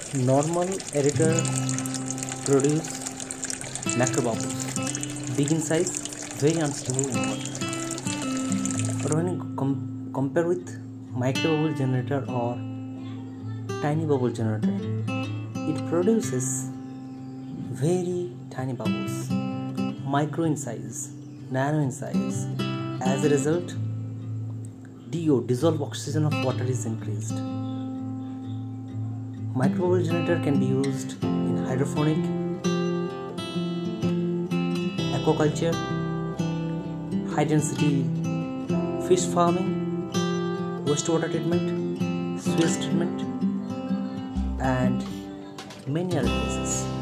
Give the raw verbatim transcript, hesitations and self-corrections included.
Normal aerator produce macrobubbles, big in size, very unstable in water. But when you com- compare with microbubble generator or tiny bubble generator, it produces very tiny bubbles, micro in size, nano in size. As a result, D O, dissolved oxygen of water, is increased. Microbubble generator can be used in hydroponic, aquaculture, high density fish farming, wastewater treatment, sewage treatment, and many other places.